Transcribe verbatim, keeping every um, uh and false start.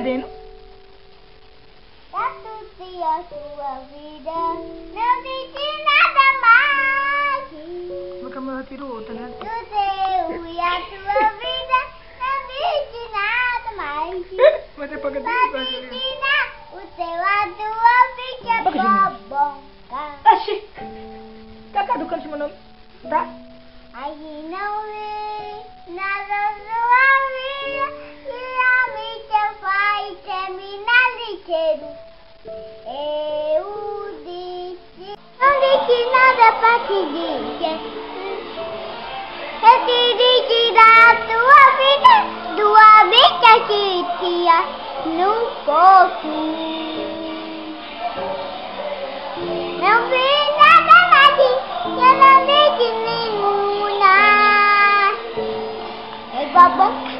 perdendo. Tatuei a sua vida, não disse nada mais. Meu camarada tirou outra, né? Tatuei a sua vida, não disse nada mais. Mas depois que eu Pra tenho me ensinar o seu a tua Toca, vida Juninho. boboca. Oxi! Tá caducando meu nome. Tá? Aí não vi nada sua vida, realmente eu vai terminar ligeiro. Eu disse, não disse nada pra te dizer. Eu te tirar a tua vida, tua vida que tinha no corpo. Não vi nada mais, eu não disse nenhuma. É babão.